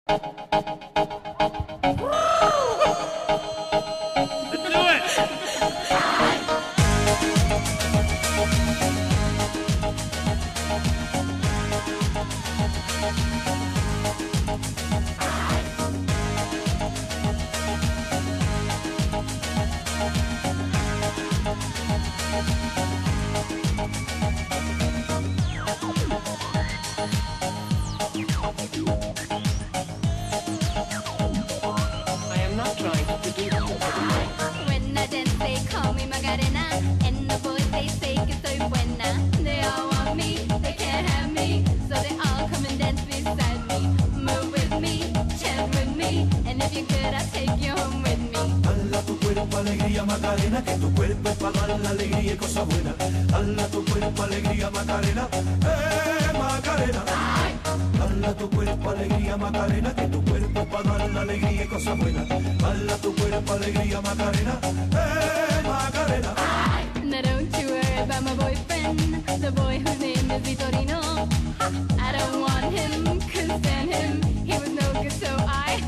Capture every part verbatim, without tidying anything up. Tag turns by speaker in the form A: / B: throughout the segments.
A: When I dance, they call me Macarena, and the boys they say que soy buena. They all want me, they can't have me, so they all come and dance beside me. Move with me, chant with me, and if you're good, I'll take you home with me.
B: Hala tu cuerpo alegría Macarena, que tu cuerpo es para dar la alegría y cosas buenas. Hala tu cuerpo alegría Macarena, eh Macarena. Hala tu cuerpo alegría Macarena, que tu cuerpo es para dar la alegría y cosas buenas. Hala tu cuerpo alegría Macarena, eh Macarena.
A: Now don't you worry about my boyfriend, the boy whose name is Vitorino. I don't want him, couldn't stand him, he was no good, so I...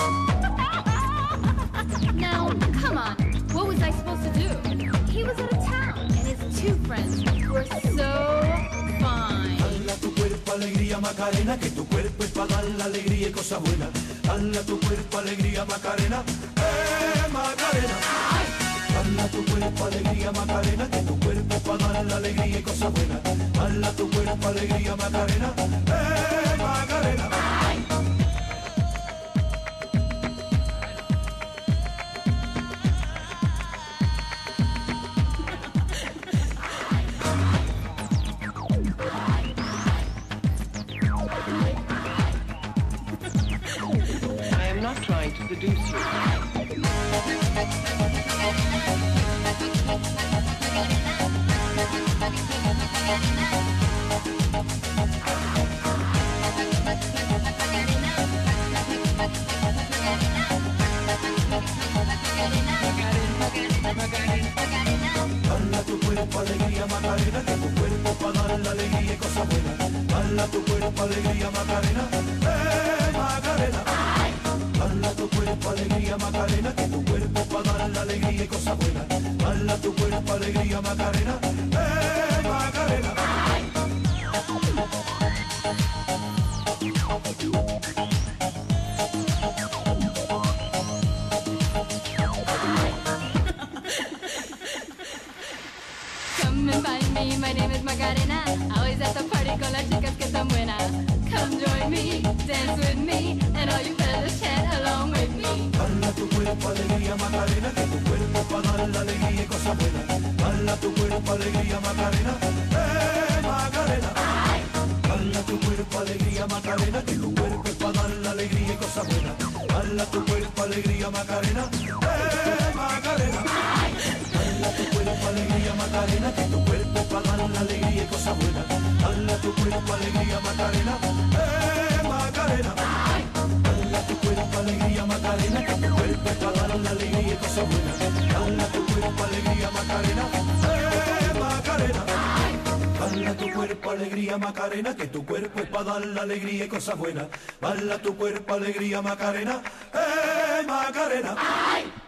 A: Now, come on, what was I supposed to do? He was out of town, and his two friends were so fine.
B: Hala tu cuerpo alegría Macarena, que tu cuerpo es para dar la alegría y cosas buenas. Hala tu cuerpo alegría Macarena, eh Macarena. Hala tu cuerpo alegría Macarena, que tu cuerpo es para dar la alegría y cosas buenas. Hala tu cuerpo alegría Macarena, eh Macarena.
C: I am not trying to seduce you.
B: Hala tu cuerpo alegría Macarena, que tu cuerpo es para dar la alegría y cosas buenas. Hala tu cuerpo alegría Macarena, eh Macarena. Hala tu cuerpo alegría Macarena, que tu cuerpo es para dar la alegría y cosas buenas. Hala tu cuerpo alegría Macarena, eh Macarena.
A: Come and find me, my name is Macarena. Always at the party con las chicas que están buenas. Come join me, dance with me, and all you fellas chant along with me.
B: Hala tu cuerpo alegría Macarena, que tu cuerpo es para dar la alegría y cosas buenas. Hala tu cuerpo alegría Macarena, eh Macarena. Hala tu cuerpo alegría Macarena, que tu cuerpo es para dar la alegría y cosas buenas. Hala tu cuerpo alegría Macarena, eh Macarena. Hala tu cuerpo alegría Macarena, que tu cuerpo es para dar la alegría y cosas buenas. Hala tu cuerpo alegría Macarena, eh Macarena. Hala tu cuerpo alegría Macarena, que tu cuerpo es para dar la alegría y cosas buenas. Hala tu cuerpo alegría Macarena, eh Macarena. Hala tu cuerpo alegría Macarena, que tu cuerpo es para dar la alegría y cosas buenas. Hala tu cuerpo alegría Macarena, eh Macarena.